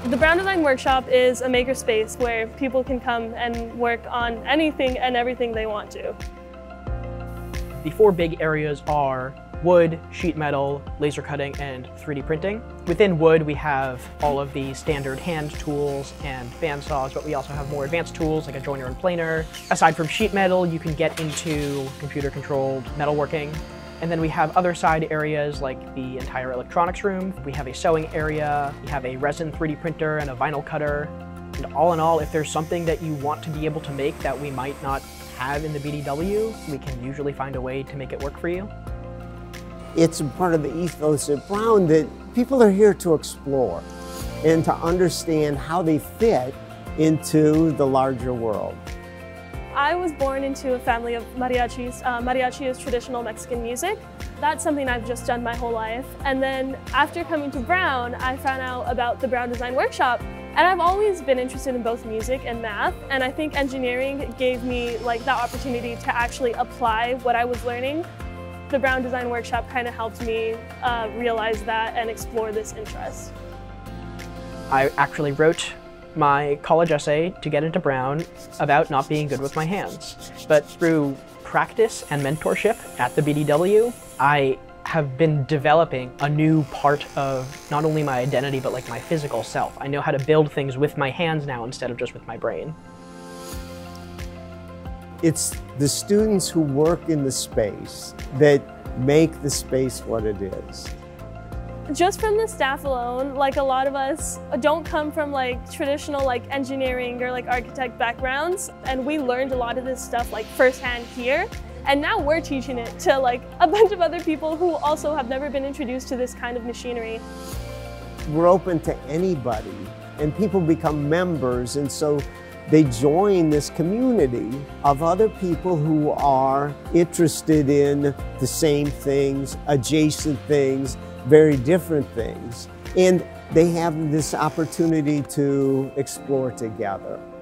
The Brown Design Workshop is a makerspace where people can come and work on anything and everything they want to. The four big areas are wood, sheet metal, laser cutting, and 3D printing. Within wood, we have all of the standard hand tools and bandsaws, but we also have more advanced tools like a joiner and planer. Aside from sheet metal, you can get into computer-controlled metalworking. And then we have other side areas like the entire electronics room. We have a sewing area, we have a resin 3D printer and a vinyl cutter. And all in all, if there's something that you want to be able to make that we might not have in the BDW, we can usually find a way to make it work for you. It's a part of the ethos at Brown that people are here to explore and to understand how they fit into the larger world. I was born into a family of mariachis. Mariachi is traditional Mexican music. That's something I've just done my whole life. And then after coming to Brown, I found out about the Brown Design Workshop. And I've always been interested in both music and math. And I think engineering gave me that opportunity to actually apply what I was learning. The Brown Design Workshop kind of helped me realize that and explore this interest. I actually wrote my college essay to get into Brown about not being good with my hands. But through practice and mentorship at the BDW, I have been developing a new part of not only my identity, but my physical self. I know how to build things with my hands now instead of just with my brain. It's the students who work in the space that make the space what it is. Just from the staff alone, a lot of us don't come from traditional engineering or architect backgrounds, and we learned a lot of this stuff firsthand here. And now we're teaching it to a bunch of other people who also have never been introduced to this kind of machinery. We're open to anybody, and people become members, and so they join this community of other people who are interested in the same things, adjacent things, very different things, and they have this opportunity to explore together.